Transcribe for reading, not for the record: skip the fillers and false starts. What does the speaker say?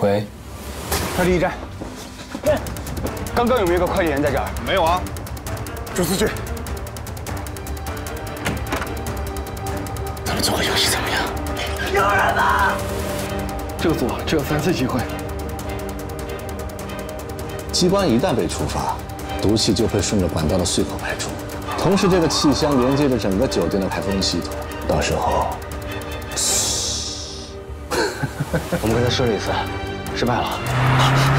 喂， 快递驿站。刚刚有没有一个快递员在这儿？ 没有啊。 朱思俊， 咱们做个游戏怎么样？ 有人吗？ 这个组只有3次机会。 机关一旦被触发，毒气就会顺着管道的隧口排出，同时这个气箱连接着整个酒店的排风系统，到时候， 我们刚才试了一次，失败了。